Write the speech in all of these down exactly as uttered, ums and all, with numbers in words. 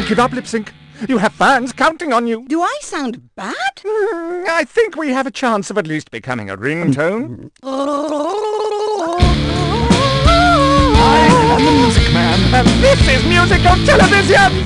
give up, Lip Sync. You have fans counting on you. Do I sound bad? Mm, I think we have a chance of at least becoming a ringtone. I am the Music Man, and this is musical television!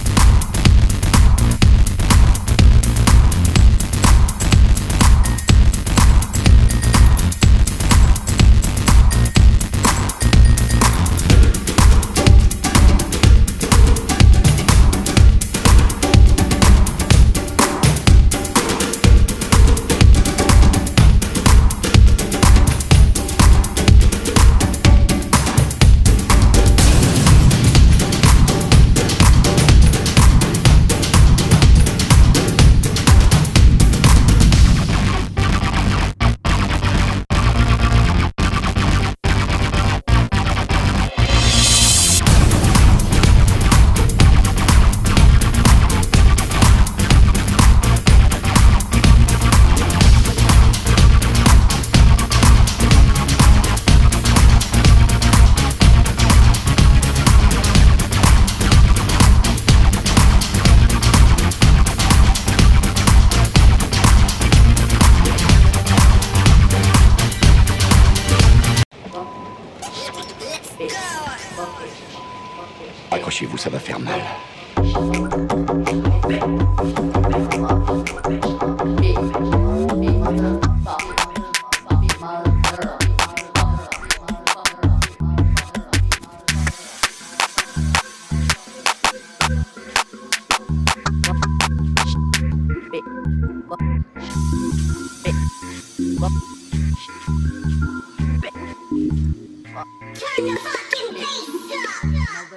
Accrochez-vous, ça va faire mal. Turn the fucking bass up!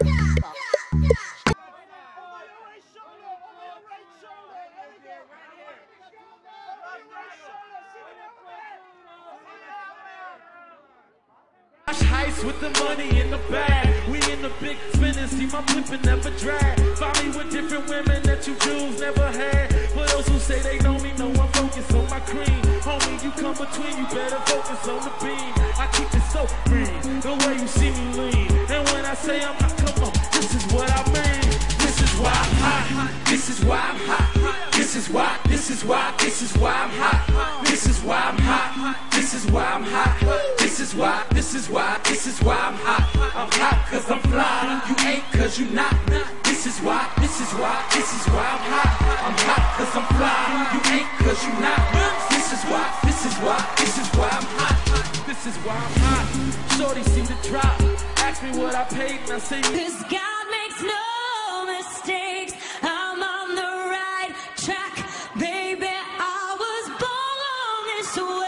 Heist with the money in the bag. We in the big spinning, see my pimpin' never drag. Find me with different women that you Jews never had. For those who say they know me, know I'm focused on my cream. Homie, you come between, you better focus on the beam. I keep it so green, the way you see me lean. And when I say I'm hot, come on, this is what I mean. This is why I'm hot, this is why I'm hot. This is why, this is why, this is why I'm hot. This is why I'm hot, this is why I'm hot. This is why, this is why, this is why I'm hot. I'm hot cause I'm fly, you ain't cause you not. This is why, this is why, this is why I'm hot. I'm hot cause I'm fly, you ain't cause you not. This is why, this is why, this is why I'm hot. This is why I'm hot. Shorty seem to drop, ask me what I paid and I say, cause God makes no mistakes. I'm on the right track, baby. I was born this way.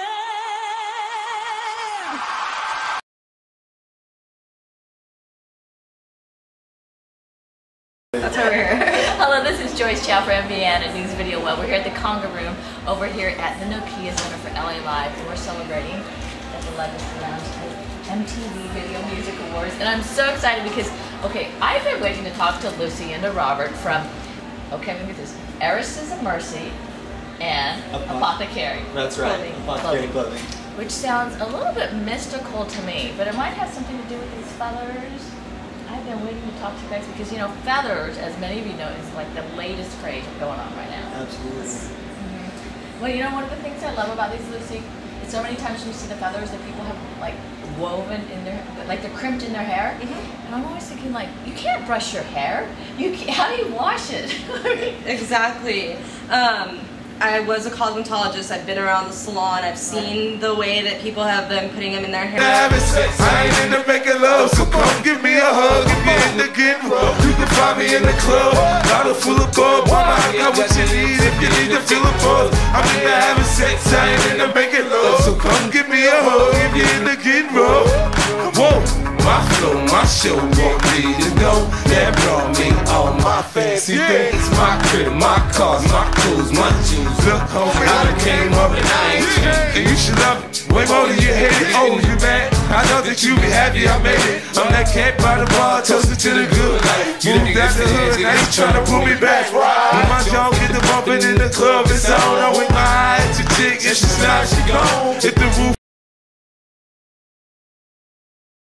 That's why we're here. Hello, this is Joyce Chow for M B N and News Video Web. We're here at the Conga Room over here at the Nokia Center for L A Live, and we're celebrating the eleventh round of M T V Video Music Awards. And I'm so excited because, okay, I've been waiting to talk to Lucy and to Robert from, okay, let me get this, Heiresses of Mercy and Apothecary. That's right, Clothing, Apothecary clothing. Clothing. Which sounds a little bit mystical to me, but it might have something to do with these feathers. I've been waiting to talk to you guys because, you know, feathers, as many of you know, is like the latest craze going on right now. Absolutely. Mm-hmm. Well, you know, one of the things I love about these, Lucy, is so many times when you see the feathers that people have, like, woven in their, like they're crimped in their hair. Mm-hmm. And I'm always thinking, like, you can't brush your hair. You can't, how do you wash it? Exactly. Um, I was a cosmetologist. I've been around the salon. I've seen the way that people have been putting them in their hair. I ain't into making love, so come give me a hug. If you're into getting rough, you can find me in the club. Bottle full of bug, mama, I got what you need. If you need to feel a buzz, I'm into having sex. I ain't into making love, so come give me a hug. If you're into getting rough, whoa. My flow, my show won't need to go. That brought me all my fancy things. My crib, my cars, my clothes, my jeans. Look, homie, I done came up and I ain't changed. And you should love it way more than you hate it. Oh, you mad? I know that you be happy I made it. I'm that cat by the bar, toasted to the good life. Moved out the hood, now you tryna pull me back. When my jaw get the bumping in the club, it's on. I'm with my eye to chick, and she's not, she gone. Hit the roof.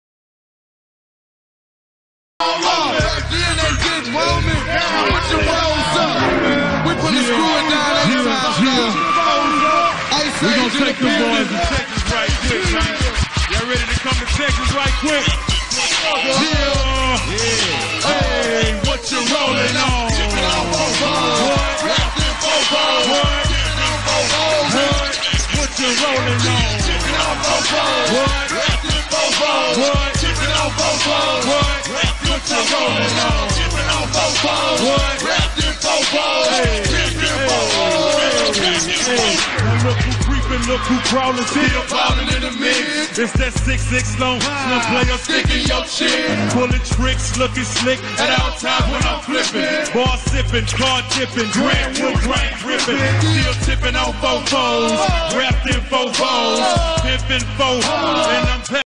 Then they get woman, with the Take them boys to Texas right quick, man. Y'all ready to come to Texas right quick? Yeah. Yeah. Hey, what you rolling on? What? What? What? What you rolling on? What? What? What you rolling on? What? Hey, hey, hey. Now look who creeping, look who crawling, still falling in the mix. It's that six six long, slim player sticking your chin. Pulling tricks, looking slick at all times when I'm flipping. Bar sipping, car tipping, grand wood grain gripping. Still tipping on fofos, wrapped in fofos, pimping fofos, and I'm